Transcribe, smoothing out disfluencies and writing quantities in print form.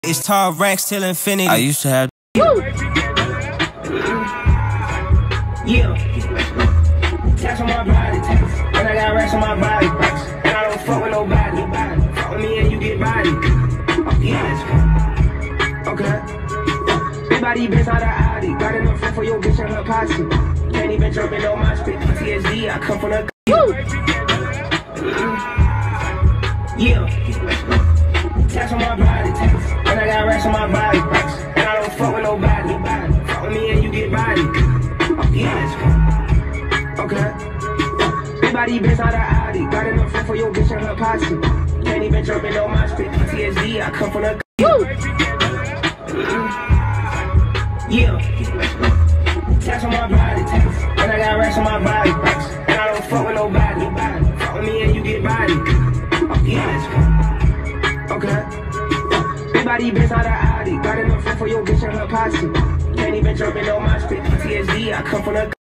It's tall ranks till infinity. I used to have. Yeah. Tax on my body, tax. And I got racks on my body. And I don't fuck with nobody. Fuck with me and you get body. Oh, yeah. Okay. Big body bitch out of Audi. Got enough fun for your bitch and her posse. Can't even jump in on my spit. TSD, I come from the. Yeah. Tax on my body, tax. And I got racks on my body. And I don't fuck with nobody. Fuck with me and you get body. Oh, yeah. Okay. Big body bitch out of Audi. Got enough fun for your bitch and her posse. Can't even jump in on my spit. TSD, I come from the. Yeah. Tax on my body, tax. And I got racks on my body. And I don't fuck with nobody. Fuck with me and you get body. Oh, yeah. Okay. Big body bitch out of Audi. Got enough fun for your bitch and her posse. Can't even jump in on my spit. TSD, I come from the.